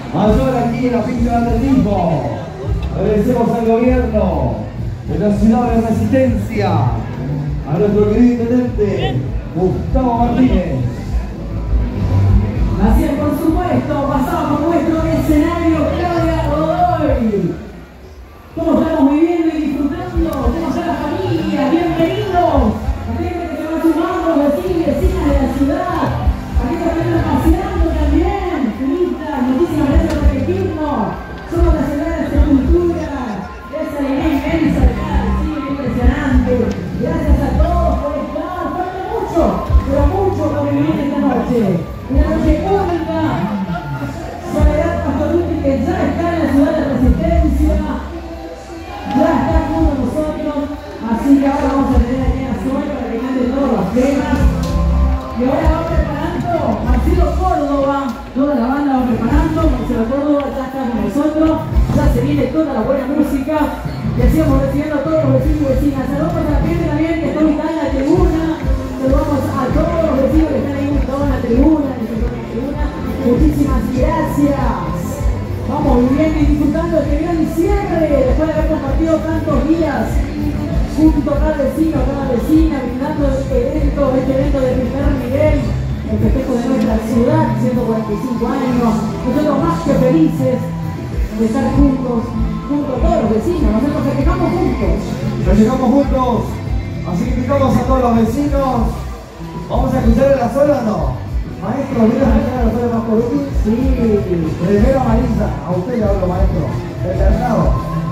mayor aquí en la pista de atletismo. Agradecemos al gobierno de la ciudad de Resistencia, a nuestro querido intendente Gustavo Martínez. Así es, por supuesto, pasamos por nuestro escenario Claudia Godoy. Todos estamos viviendo y disfrutando, tenemos a la familia, bienvenidos. A gente que se va sumando, vecinos y vecinas de la ciudad, a gente que está paseando también, turistas, muchísimas gracias por elegirnos. Somos la ciudad de la cultura, esa alegría inmensa de cada vecino, impresionante. Gracias a todos por estar, falta mucho, pero mucho por vivir esta noche. Una noche única, Soledad Pastoruti, que ya está en la ciudad de Resistencia, ya está junto a nosotros, así que ahora vamos a tener aquí a Zoe para que cante todos los temas. Y ahora va preparando Marcelo Córdoba, toda la banda va preparando, Marcelo Córdoba ya está con nosotros, ya se viene toda la buena música, y así vamos recibiendo a todos los vecinos y vecinas. Saludamos a la gente también que está ubicada en la tribuna, saludamos a todos los vecinos que están ahí ubicados en la tribuna. Muchísimas gracias. Vamos viviendo y disfrutando este gran cierre después de haber compartido tantos días junto a cada vecino, a cada vecina, brindando este evento de primer nivel, el festejo de nuestra ciudad, 145 años. Nosotros más que felices de estar juntos, junto a todos los vecinos. Nosotros festejamos juntos. Festejamos juntos, así que invitamos a todos los vecinos. ¿Vamos a escuchar el azul o no? Maestro, ¿vieron a escuchar el azul de Pastoruti? Sí. Primero Marisa, a usted le hablo, maestro. El Bernardo.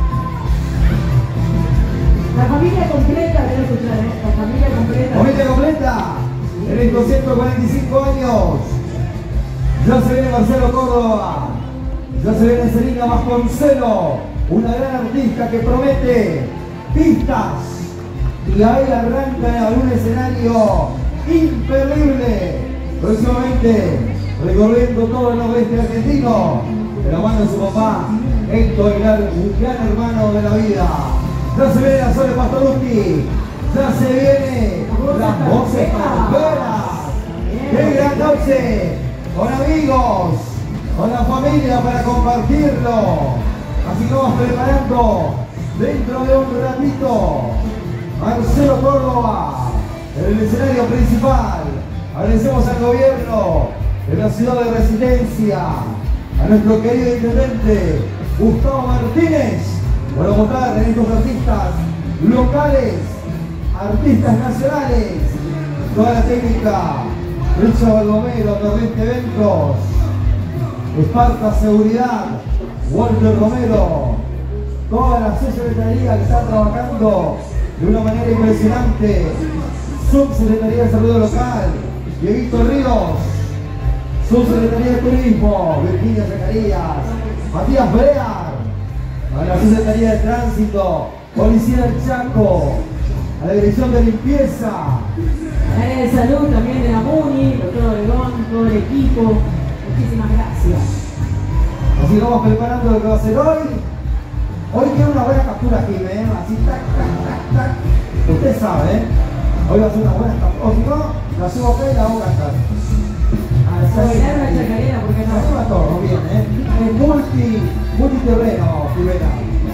La familia completa, quiero escuchar, ¿eh? La familia completa. Familia completa. En estos 145 años. Ya se viene Marcelo Córdoba. Ya se viene Celina Vasconcelo. Una gran artista que promete pistas. Y ahí arranca en algún escenario imperdible. Próximamente recorriendo todo el noroeste argentino. De la mano de su papá, Héctor Aguilar, un gran hermano de la vida. Ya se viene la Sole Pastoruti. Ya se viene las voces parqueras. ¡Qué gran noche! Con amigos, con la familia para compartirlo. Así que vamos preparando dentro de un ratito Marcelo Córdoba en el escenario principal. Agradecemos al gobierno de la ciudad de Resistencia, a nuestro querido intendente Gustavo Martínez, por votar en estos artistas locales, artistas nacionales, toda la técnica, Richard Baldomero, Torrente Eventos, Esparta Seguridad, Walter Romero, toda la secretaría que está trabajando de una manera impresionante, Subsecretaría de Salud Local, Dieguito Ríos, Subsecretaría de Turismo, Virginia Zacarías, Matías Brear, a la Subsecretaría de Tránsito, Policía del Chaco, a la Dirección de Limpieza, a la de Salud también de la MUNI, doctor Obregón, todo el equipo, muchísimas gracias. Así que vamos preparando lo que va a ser hoy. Hoy quiero una buena captura aquí, ¿eh? Así, tac, tac, tac, tac. Usted sabe, ¿eh? Hoy va a ser una buena captura. O si no, la subo acá y la hago cantar. A bailar una chacarera, porque no. Arriba todo, bien, ¿eh? Multiterreno, Rivera.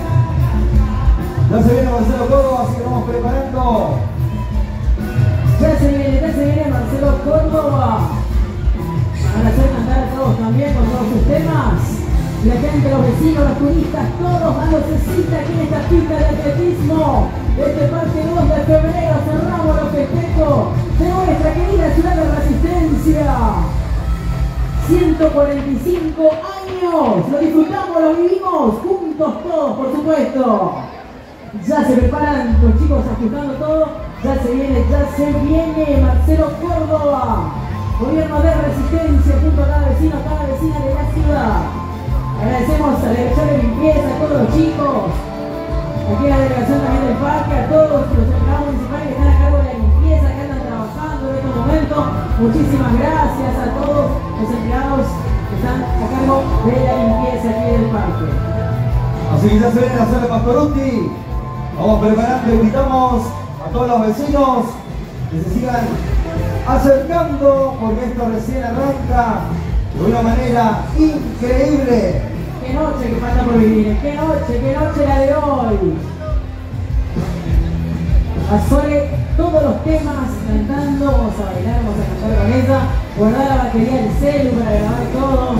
Ya se viene Marcelo Córdoba, así que vamos preparando. Ya se viene Marcelo Córdoba. Para hacer cantar a todos también con todos sus temas. La gente, los vecinos, los turistas, todos dándose cita aquí en esta pista de atletismo. Este parque 2 de febrero cerramos los festejos de nuestra querida ciudad de Resistencia. 145 años, lo disfrutamos, lo vivimos juntos todos, por supuesto. Ya se preparan los chicos ajustando todo, ya se viene Marcelo Córdoba, gobierno de Resistencia, junto a cada vecino, a cada vecina de la ciudad. Agradecemos a la dirección de limpieza, a todos los chicos, aquí a la delegación también del parque, a todos los empleados municipales que están a cargo de la limpieza, que andan trabajando en estos momentos. Muchísimas gracias a todos los empleados que están a cargo de la limpieza aquí del parque. Así que ya se viene la zona de Pastoruti. Vamos preparando, invitamos a todos los vecinos que se sigan acercando porque esto recién arranca. de una manera increíble. ¡Qué noche que falta por vivir! ¡Qué noche la de hoy! A Sole todos los temas cantando, vamos a bailar, vamos a cantar con ella, guardar la batería del celu para grabar todos.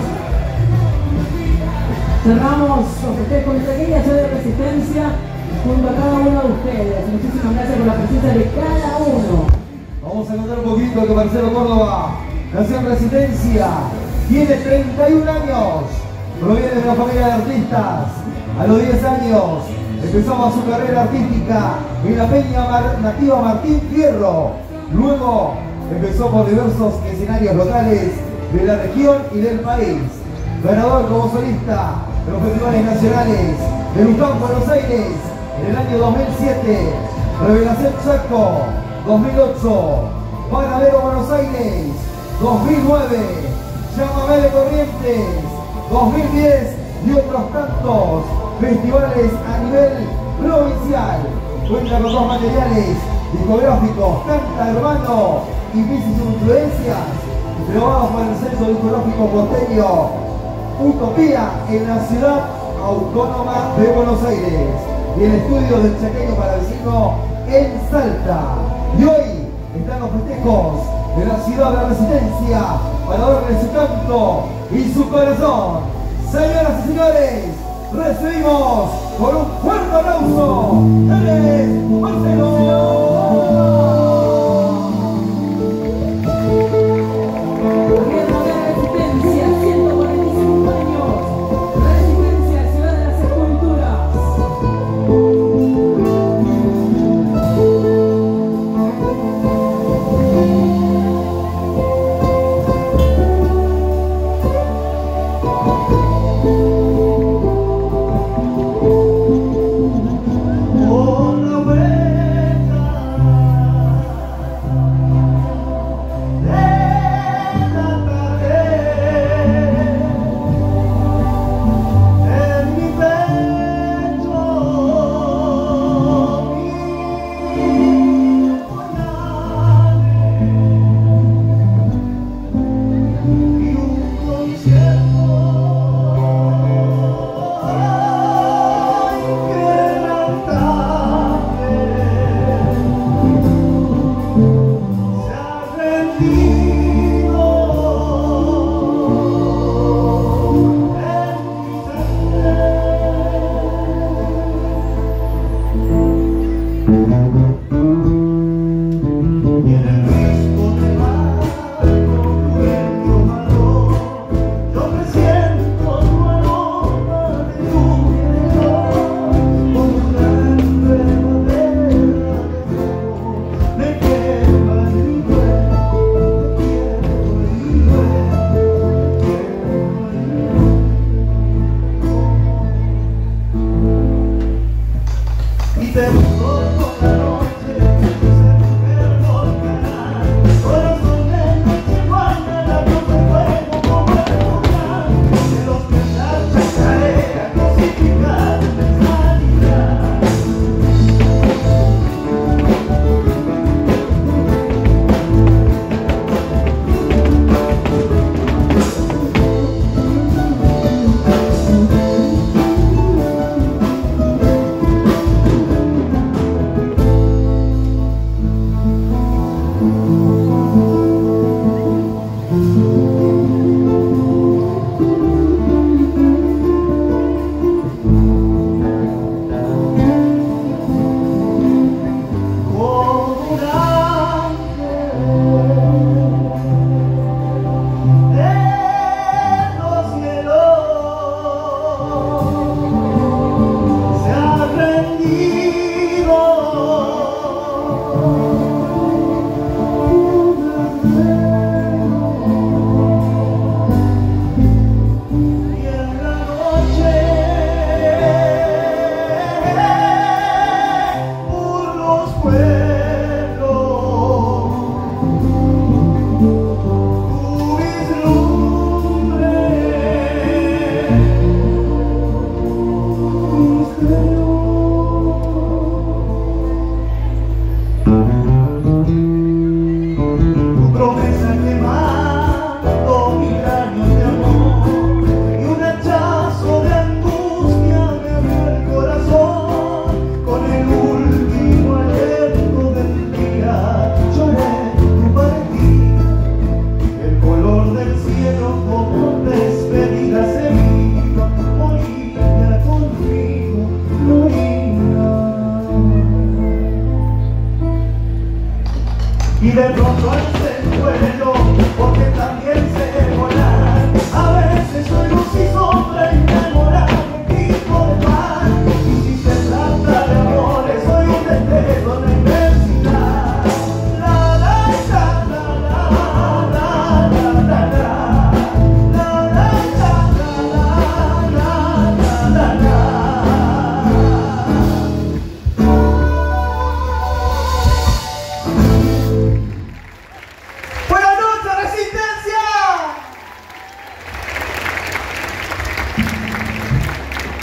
Cerramos los festejos con esta pequeña show de resistencia junto a cada uno de ustedes. Muchísimas gracias por la presencia de cada uno. Vamos a contar un poquito que Marcelo Córdoba nació en Resistencia, tiene 31 años, proviene de una familia de artistas. A los 10 años empezó su carrera artística en la peña nativa Martín Fierro. Luego empezó por diversos escenarios locales de la región y del país. Ganador como solista de los festivales nacionales de Luján, Buenos Aires en el año 2007, Revelación Chaco 2008, Panamero, Buenos Aires 2009, Llámame de Corrientes 2010 y otros tantos festivales a nivel provincial. Cuenta con 2 materiales discográficos, Canta Hermano y Piscis Influencias, grabados por el Censo Discográfico Porteño Utopía en la ciudad autónoma de Buenos Aires y el estudio del Chaqueño para Vecino en Salta. Y hoy están los festejos de la ciudad de la Resistencia para darle su canto y su corazón. Señoras y señores, recibimos con un fuerte aplauso, él es Marcelo.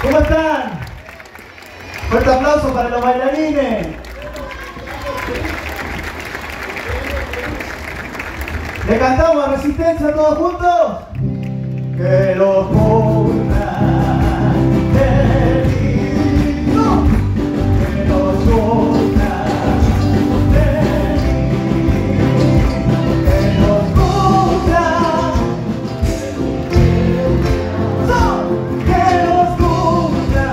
¿Cómo están? Fuerte aplauso para los bailarines. ¿Le cantamos a Resistencia todos juntos? Que locura, qué lindo, que locura, qué lindo, que locura, que locura,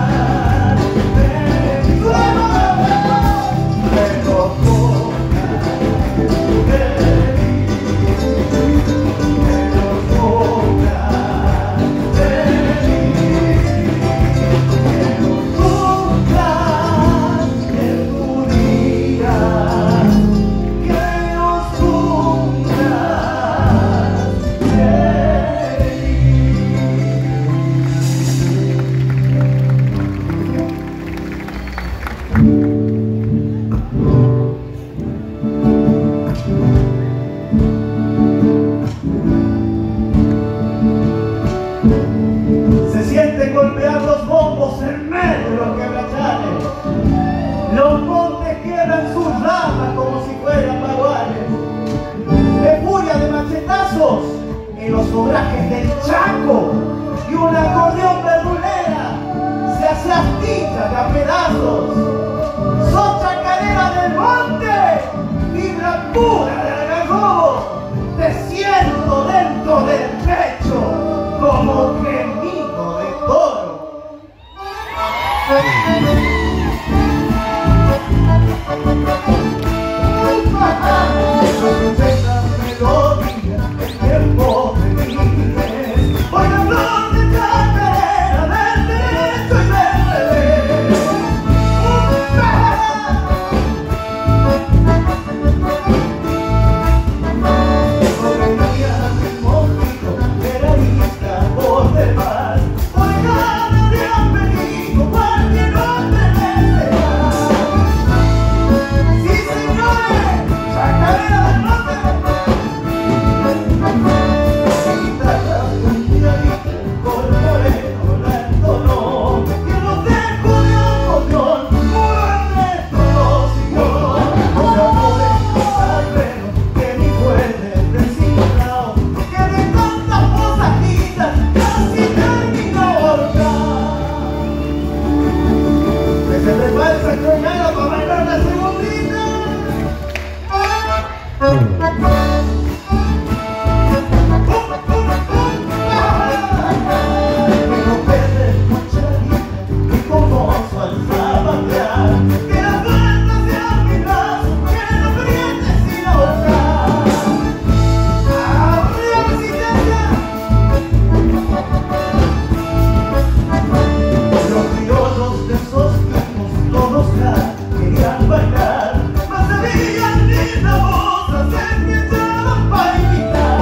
golpear los bombos en medio de los quebrachales. Los montes quiebran sus ramas como si fueran baguales. De furia de machetazos en los obrajes del Chaco, y un acordeón verdulera se hace astilla de a pedazos. Sos chacarera del monte, vibra pura de algarrobo. Te siento dentro del pecho como gemido de toro. Esas melodías, el tiempo de niñez, hoy la flor de chacarera del derecho y del revés. Sobrevivía el mosquito de la isla por demás, hoy cada día feliz, cualquier hombre será. Sí, señores, chacarera del norte. Guitarra mundialista, con moreno la entonó, y en los ecos de acordeón, puro Ernesto lo siguió. Los amores salveros que ni fuertes designado, que de tantas posajitas casi terminó ahorcado. Que se prepare esa extrañera para bailar la segundita. Que no pierdes cucharita y con gozo al zapatear, que la puerta sea mi brazo, que no aprietes sin ahorcar. ¡Arriba Resistencia! Los criollos de esos tiempos todos ya querían bailar, mas sabían ni la voz se empezaban para invitar.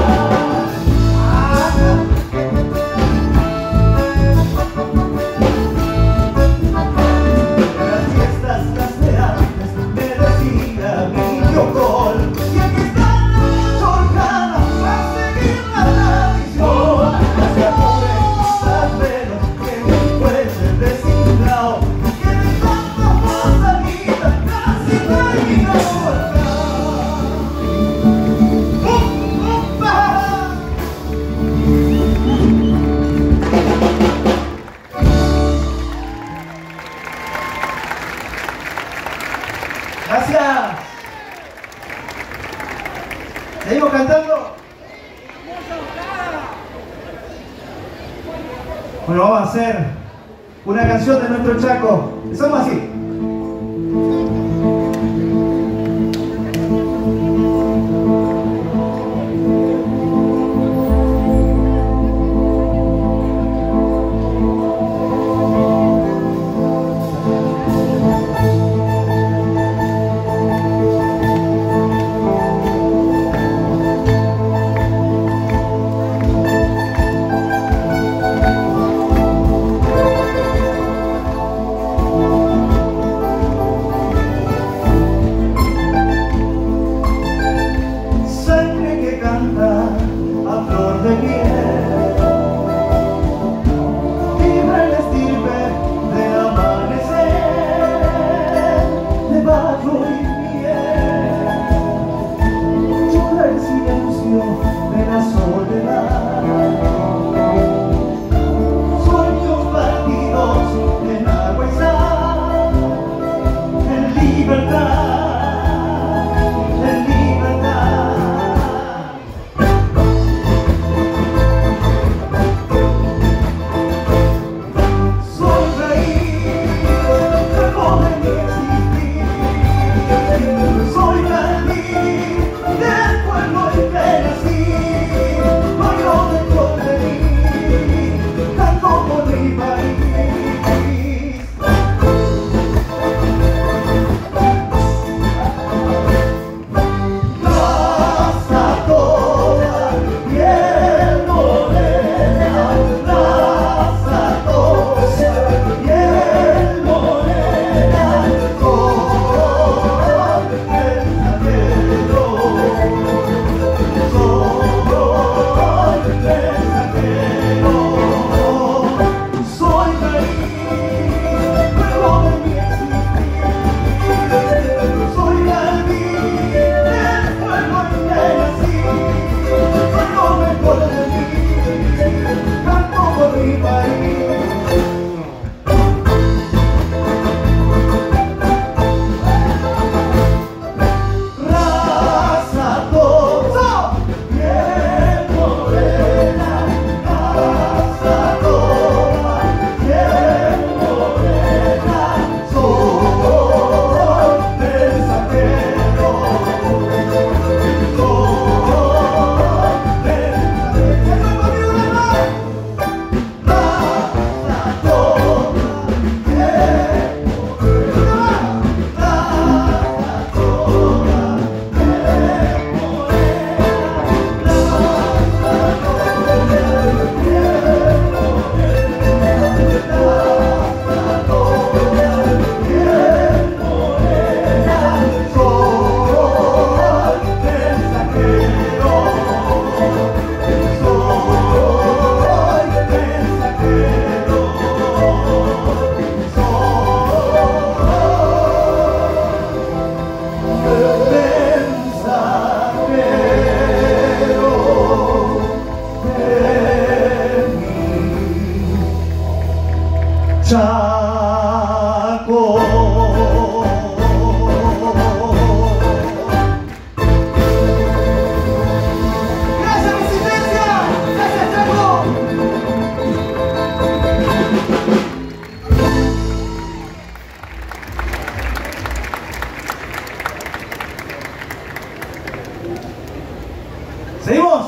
En las fiestas las de antes me decía mi yocol, y aquí están las chorcadas para seguir la tradición. Las amores salveros que ni fuesen designados, que de tantas posajitas casi terminó ahorcado. Gracias. Seguimos cantando. Bueno, vamos a hacer una canción de nuestro Chaco. Somos así. Chaco. Gracias, Resistencia. Gracias, Chaco. ¿Seguimos?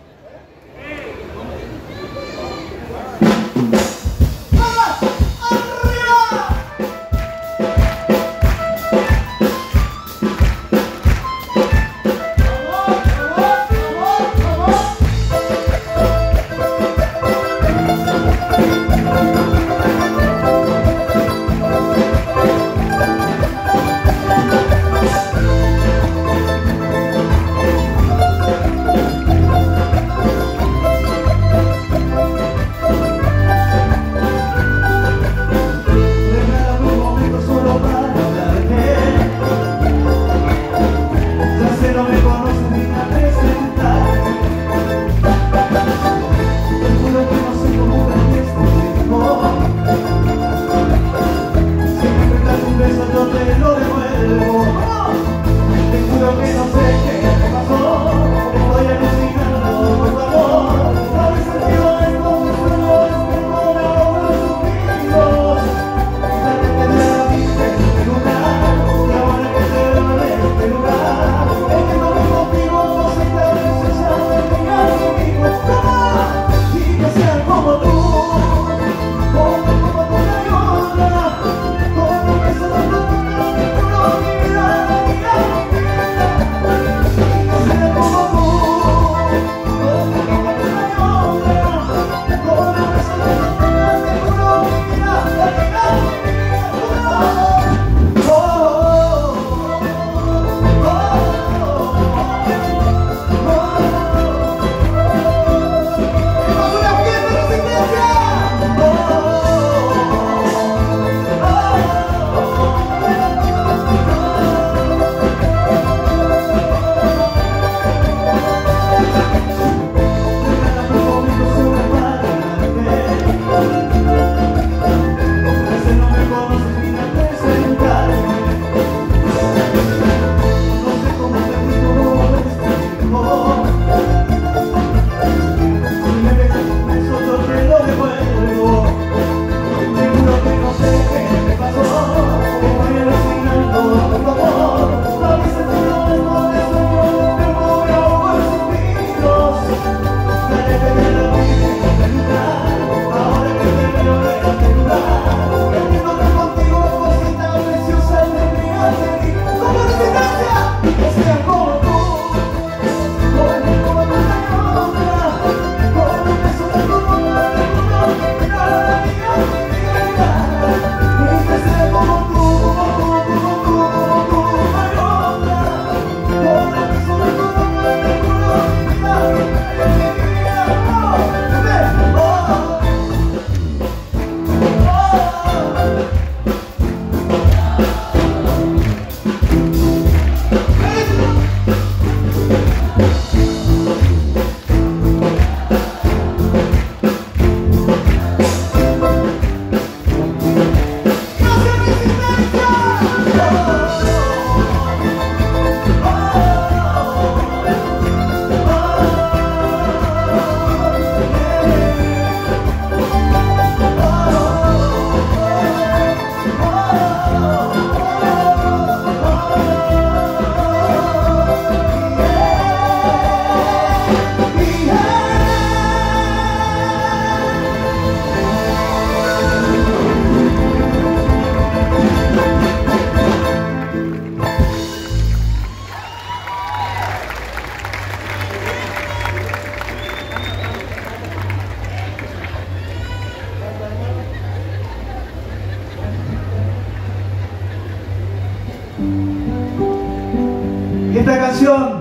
Esta canción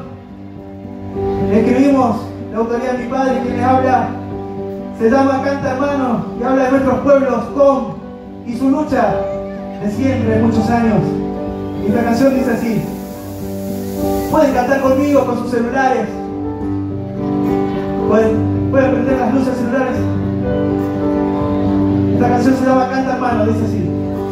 la escribimos, la autoría de mi padre, quien les habla, se llama Canta Hermano y habla de nuestros pueblos y su lucha de siempre, de muchos años. Y esta canción dice así: pueden cantar conmigo con sus celulares, pueden prender las luces celulares. Esta canción se llama Canta Hermano, dice así.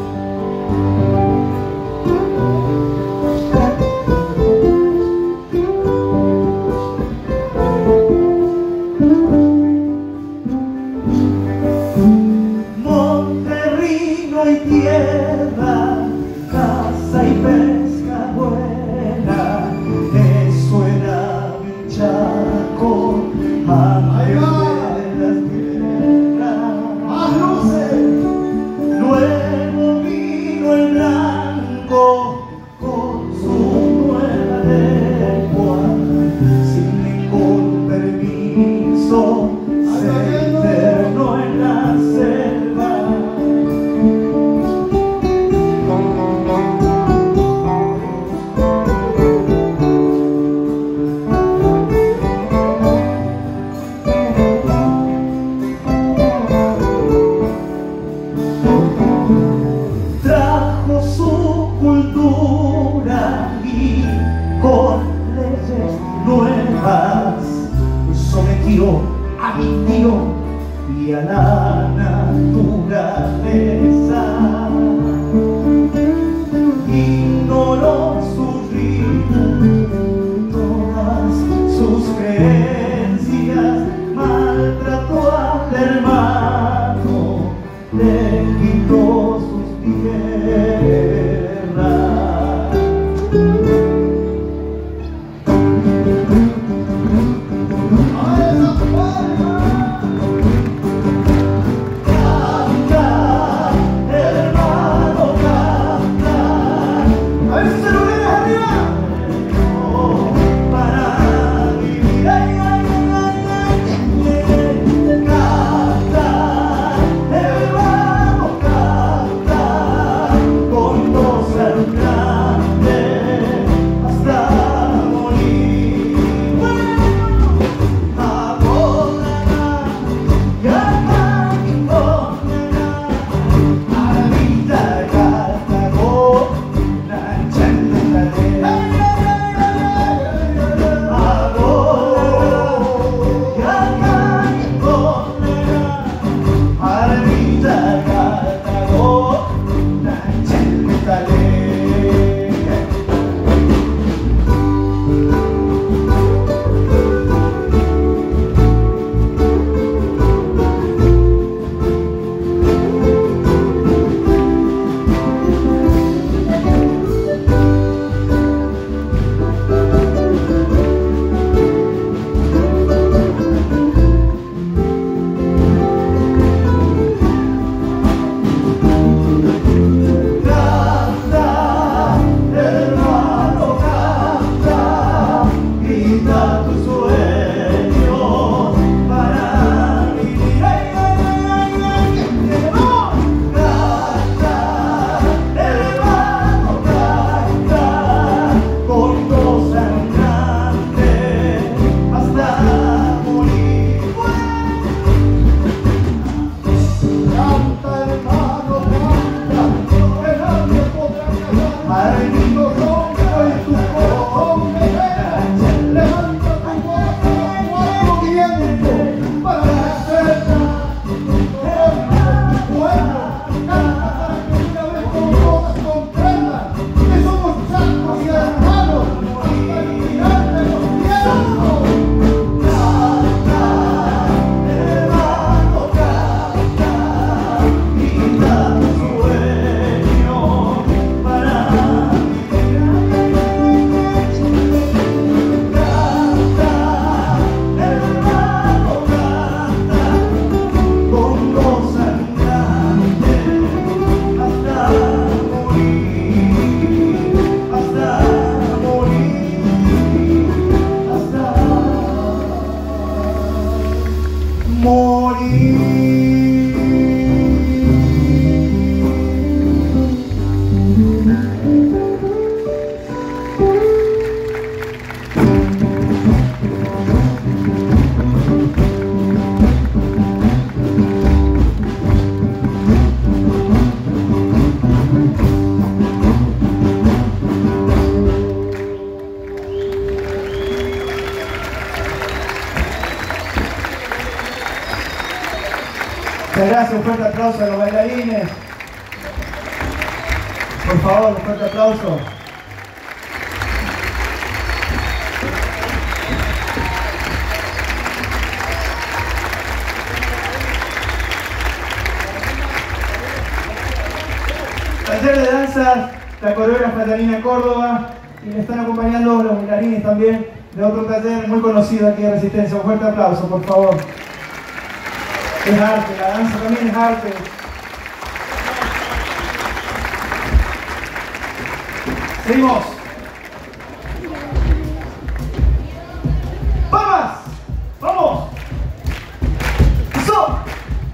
Monte, río y tierra, casa y pesca buena, eso era mi Chaco, antes de las guerras. ¡Más luces! Luego vino el blanco con su nueva lengua, sin ningún permiso, se internó en la selva. Trajo su cultura y con leyes nuevas sometió a mi tío y a la naturaleza. Ignoró sus ritmos, todas sus creencias, maltrató al hermano, le quitó sus tierras. Canta, gracias, un fuerte aplauso a los bailarines. Por favor, un fuerte aplauso. Taller de danza, la coreógrafa Talina Córdoba, y le están acompañando los bailarines también de otro taller muy conocido aquí de Resistencia. Un fuerte aplauso, por favor. Es arte, la danza también es arte. Seguimos. ¡Vamos! ¡Vamos! ¡Eso!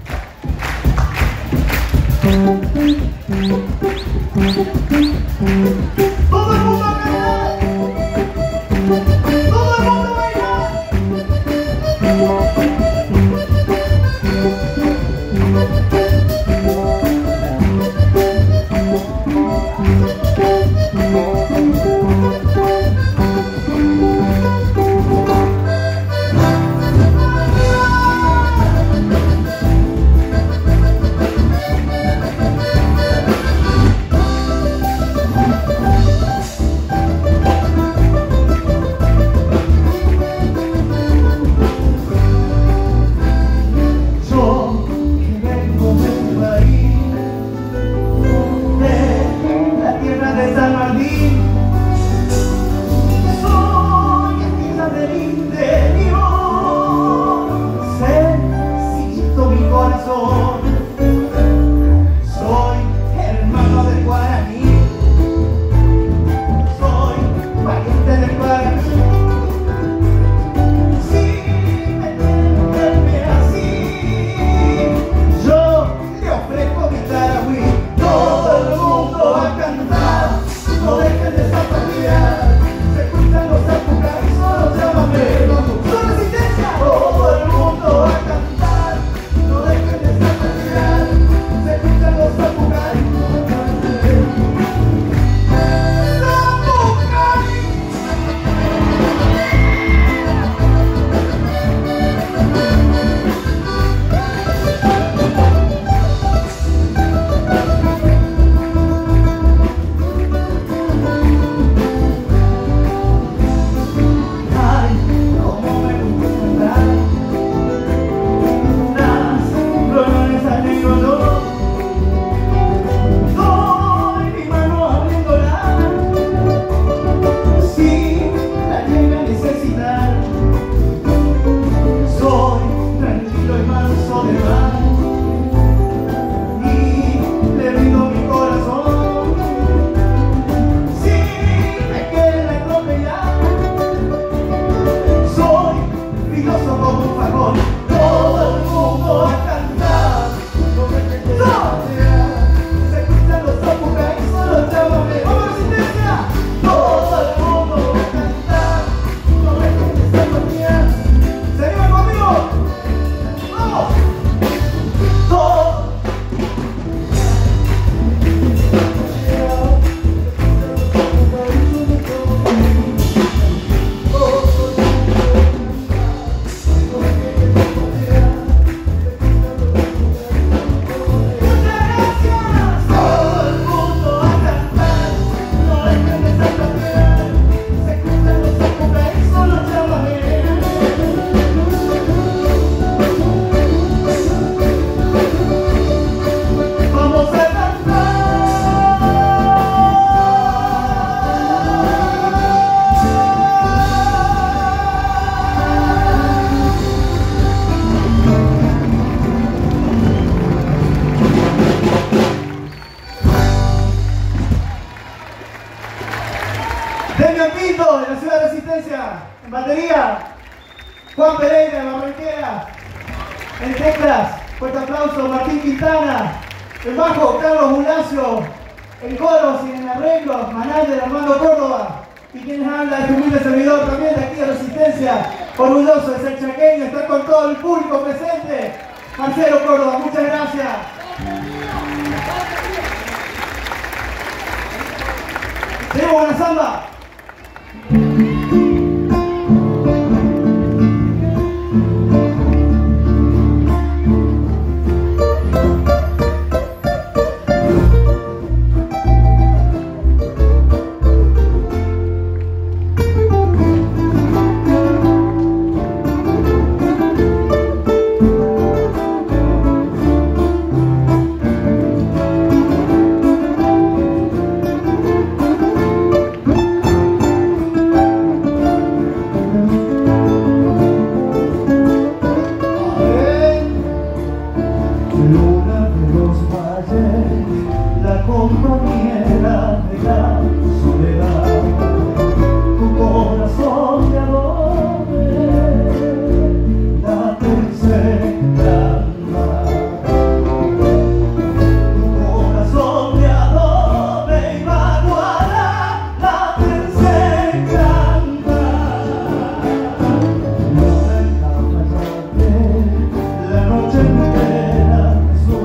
¡Todo el mundo a cantar! ¡Todo el mundo a bailar! De la ciudad de Resistencia, en batería, Juan Pereira, de Barranquera, en teclas, fuerte aplauso, Martín Quintana, en bajo, Carlos Bulacio, en coros y en arreglos, manager Armando Córdoba, y quienes habla este humilde servidor también de aquí de Resistencia, orgulloso de ser chaqueño, estar con todo el público presente, Marcelo Córdoba, muchas gracias. Seguimos con la samba. luna de los valles, la compañera de la soledad, tu corazón de adobe, la tercera mar. Tu corazón de adobe y baguala, la tercera mar. Luna en la playa, la noche entera te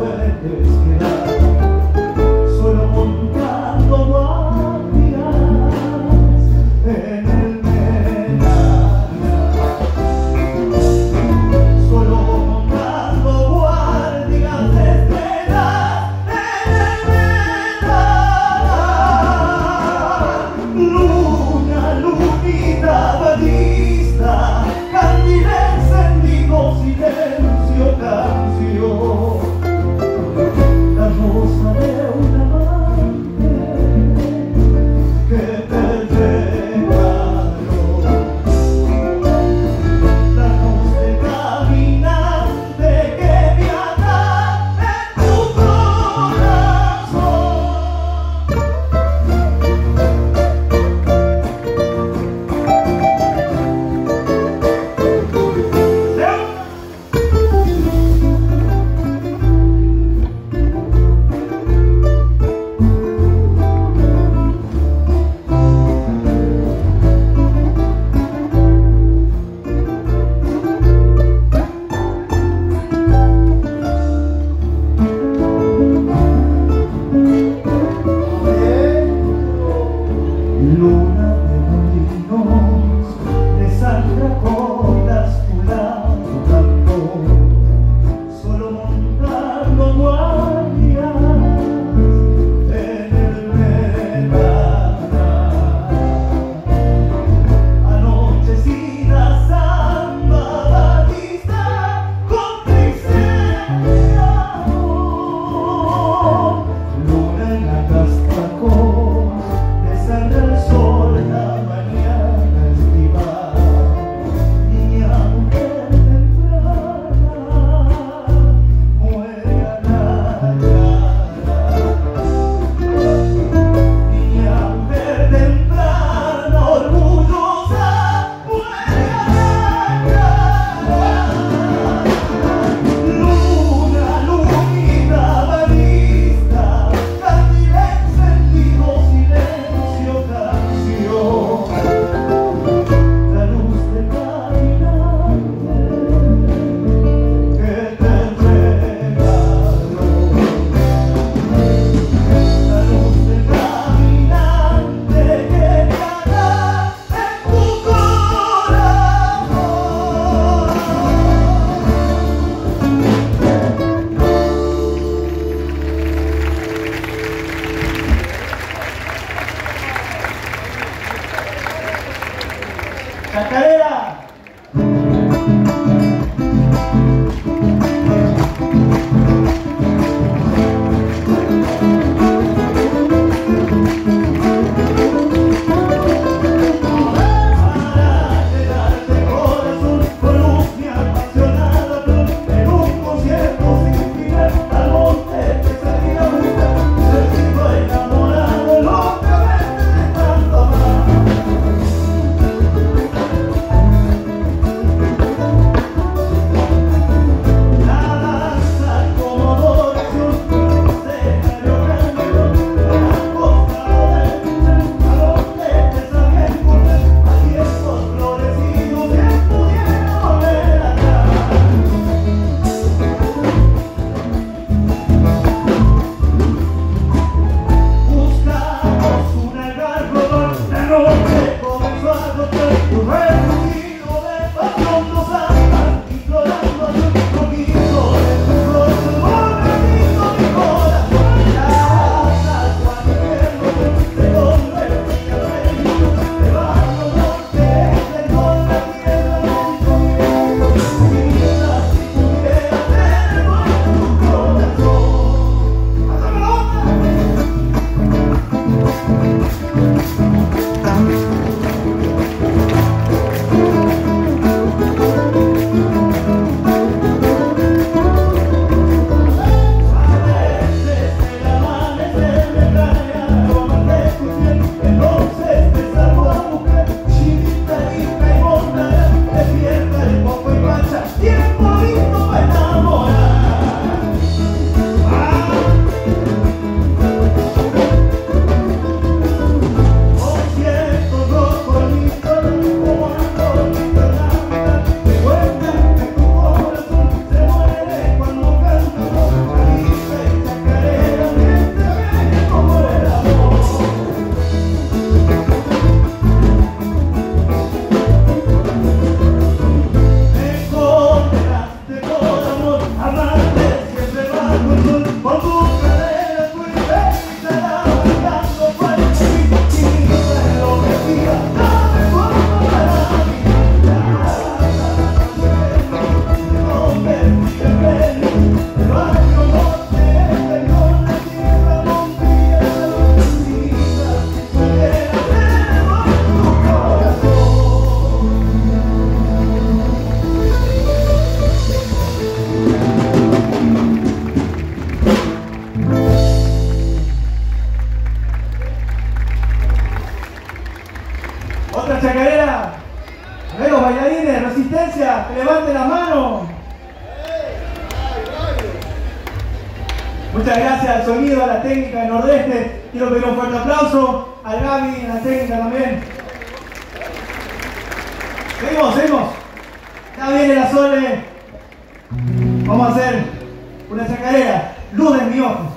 Muchas gracias al sonido, a la técnica de Nordeste. Quiero pedir un fuerte aplauso al Gaby en la técnica también. Seguimos. Ya viene la Sole. Vamos a hacer una chacarera. Luz en mi ojo.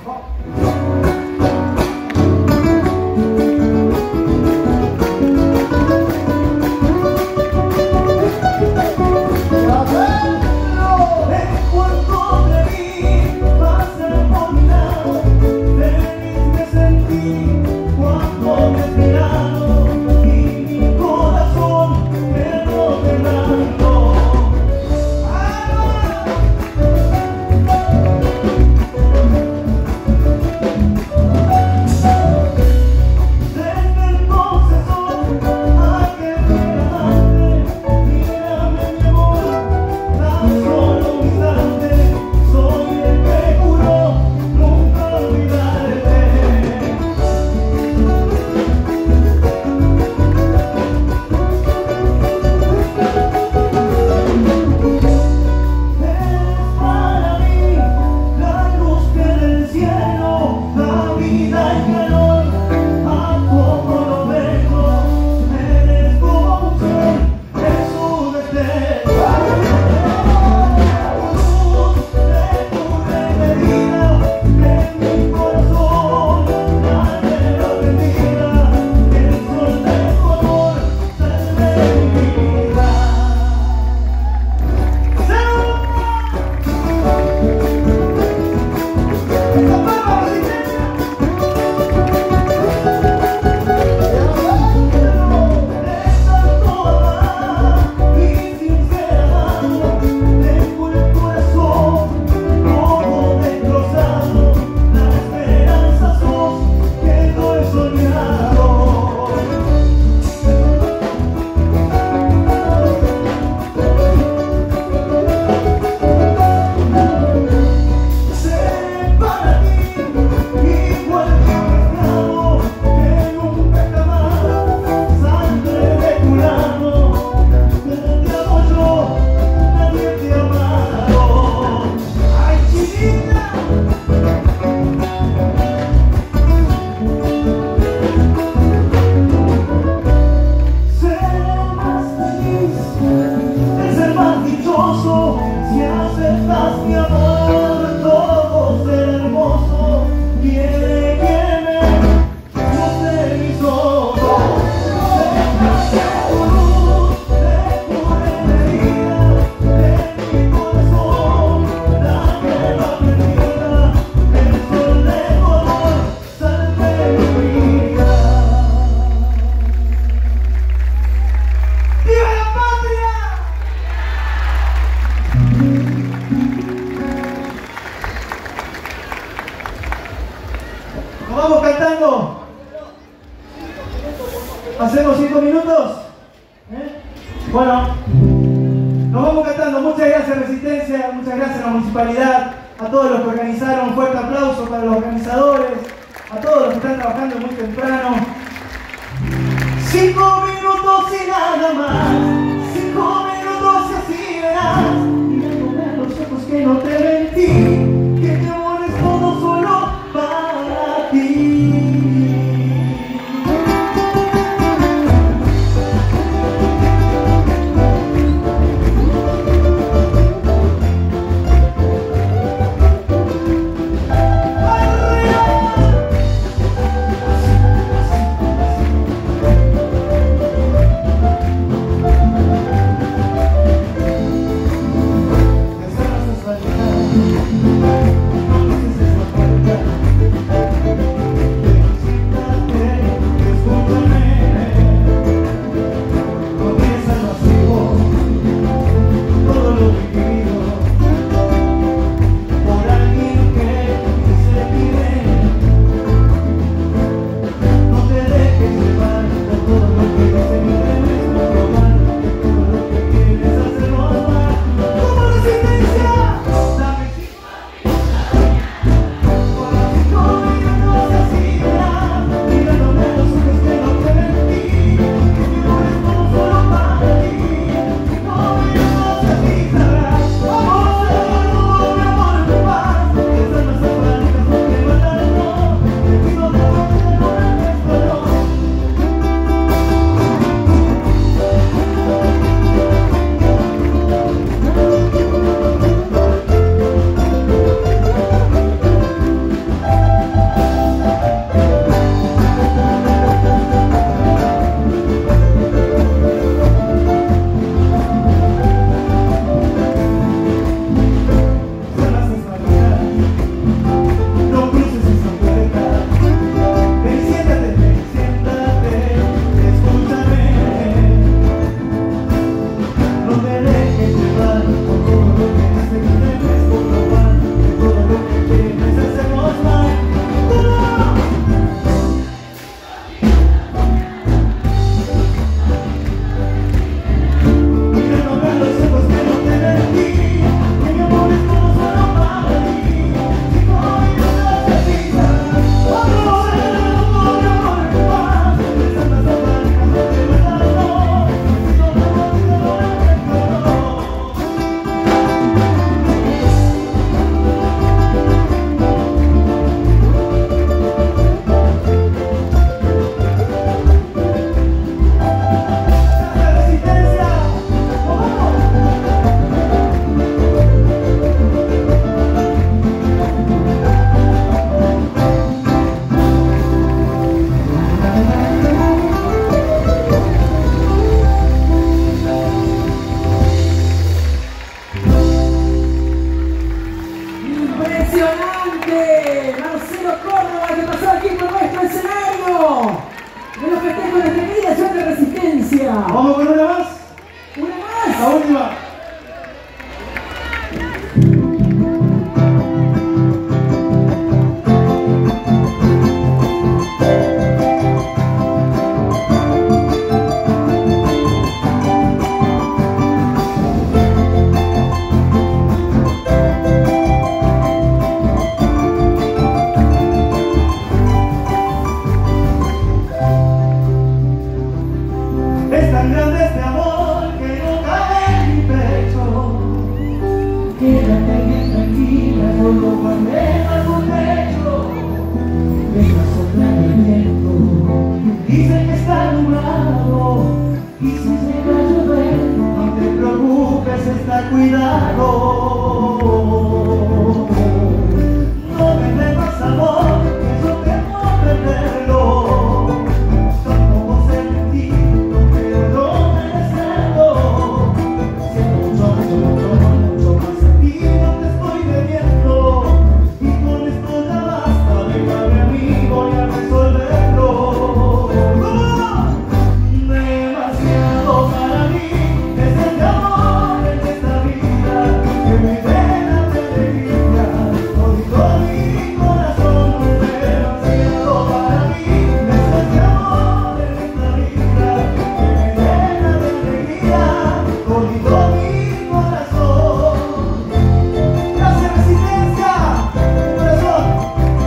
¿Hacemos 5 minutos? Bueno, nos vamos cantando. Muchas gracias Resistencia, muchas gracias a la municipalidad, a todos los que organizaron. Un fuerte aplauso para los organizadores, a todos los que están trabajando muy temprano. 5 minutos y nada más, 5 minutos y así verás, mirándome a los ojos que no te mentí, que mi amor es todo solo para ti. aquí por nuestro escenario de los festejos de nuestra querida Ciudad de Resistencia. Vamos con una más. Una más. La última. Es tan grande este amor que no cabe en mi pecho. Quédate bien tranquila, yo lo guardé bajo el pecho. Deja soplar el viento, dice que está nublado. Y si llega a llover, no te preocupes, está cuidado. No me dé más amor, que yo temo perderlo. Tampoco sé mentir, no merecerlo. Siento mucho más a ti, no te estoy bebiendo. Y con esto ya basta, déjame a mí, voy a resolverlo. Demasiado para mí es este amor en esta vida que me llena de alegría. Todo mi corazón, demasiado para mí es este amor en esta vida que me llena de alegría. Todo mi corazón. Gracias, Resistencia, corazón.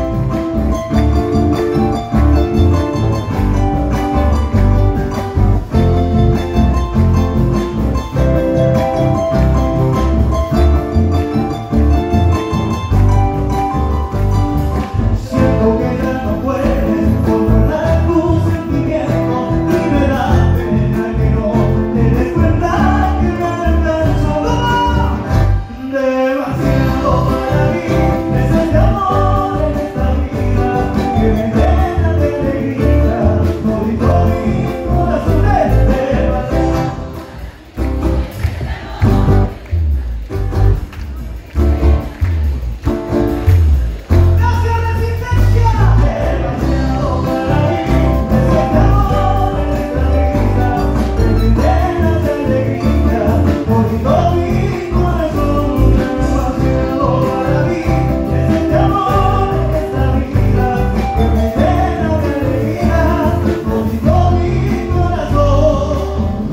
Siento que ya no puedes controlar tus sentimientos y me da pena que no te des cuenta que me alcanzo. Demasiado para mí es este amor en esta vida que me llena de alegría. Todo mi corazón es demasiado. Gracias, Resistencia. Demasiado para mí es este amor en esta vida que me llena de alegría. Por todo mi corazón. Demasiado para mí es este amor en esta vida que me llena de alegría. Por todo mi corazón.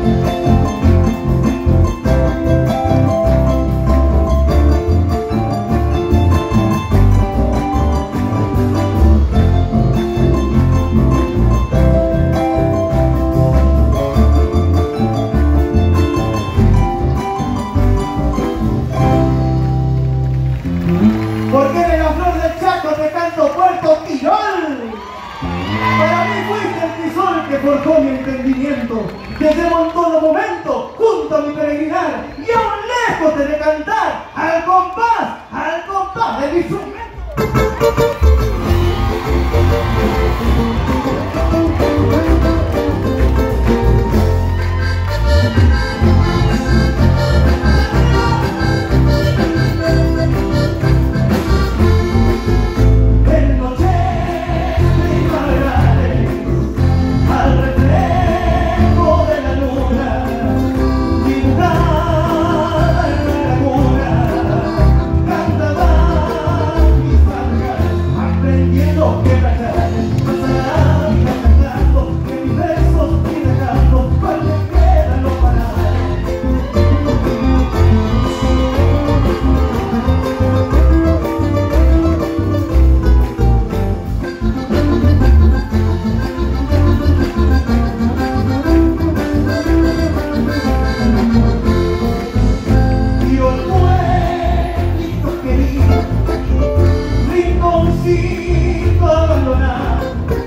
Porque de la flor del Chaco te canto Puerto Tirol. Para mí fuiste el crisol que forjó mi entendimiento. Te llevo en todo momento junto a mi peregrinar. Y aún lejos te de cantar al compás de mi instrumento. En noches primaverales, al reflejo de la luna, dibujada en la laguna, cantaba mis mangas, aprendiendo que callar, pasará mi vida cantando, que mis versos y dejando, cuando quedan los panales. Y el pueblito querido, rinconcito abandonado,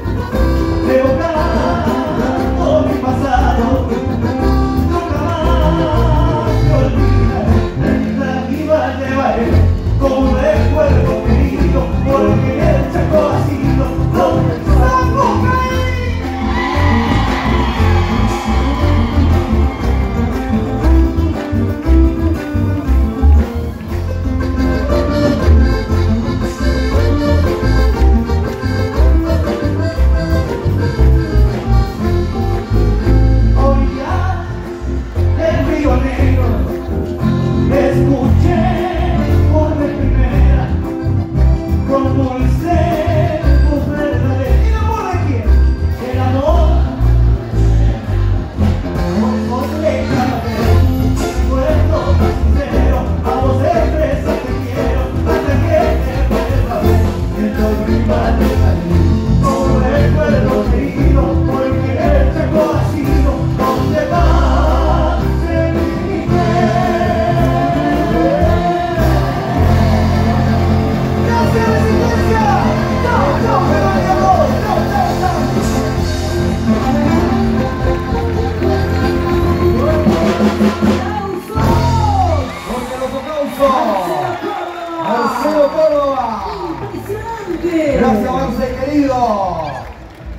evocando mi pasado, nunca más te olvidaré, en la vida llevaré como un recuerdo querido, porque el Chaco ha sido donde el Chaco caí.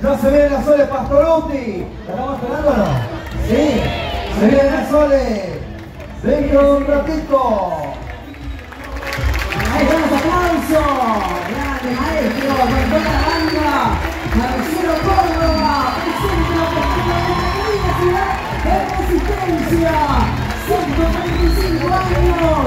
Ya se viene la Sole Pastoruti. ¿La estamos esperando o no? Sí. Se viene la Sole. Dentro de un ratito. Ahí están los aplausos. Grande maestro, con toda la banda. Marcelo Córdoba, presente la postura de la querida ciudad de Resistencia. 135 años.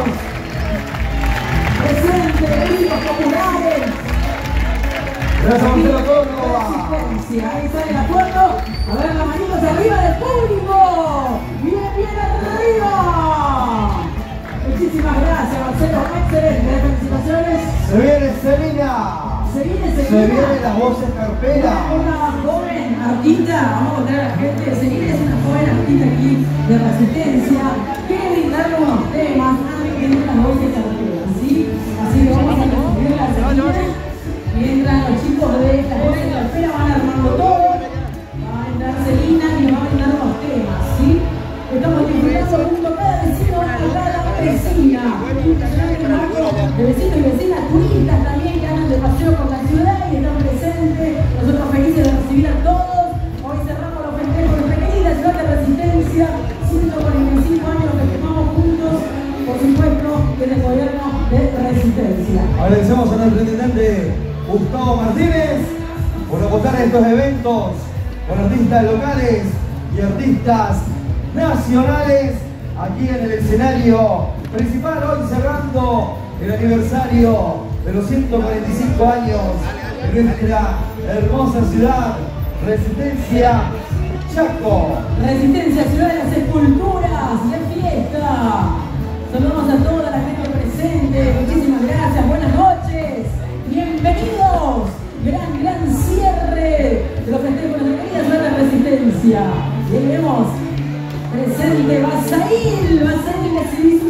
Presente, vivos populares. Gracias, Marcelo Córdoba. Resistencia. Ahí sale el acuerdo. A ver las manitos arriba del público. Bien, bien arriba. Muchísimas gracias, Marcelo. Excelente. Felicitaciones. Se viene Selina. Se viene Se vienen las voces carperas. una joven artista, vamos a contar a la gente, Selina es una joven artista aquí de Resistencia, quiere brindarle unos temas antes que entren las voces carperas, ¿sí? Así que vamos a recibir la Selina, mientras los chicos de las voces carperas van armando todo, va a entrar Selina y nos va a brindar unos temas, ¿sí? Estamos disfrutando junto a cada vecino, a cada vecina, de vecinos y vecinas, turistas también que andan de paseo por la ciudad y están presentes. Nosotros felices de recibir a todos. Hoy cerramos los festejos de la querida ciudad de Resistencia. 145 años festejamos juntos, por supuesto, desde el gobierno de Resistencia. Agradecemos a nuestro intendente Gustavo Martínez por apoyar estos eventos con artistas locales y artistas nacionales aquí en el escenario principal, hoy cerrando el aniversario de los 145 años de nuestra hermosa ciudad, Resistencia Chaco. Resistencia, ciudad de las esculturas, de fiesta. Saludamos a toda la gente presente, muchísimas gracias, buenas noches, bienvenidos. Gran cierre de los festejos de la querida ciudad de Resistencia. Y ahí vemos presente Basail, que se hizo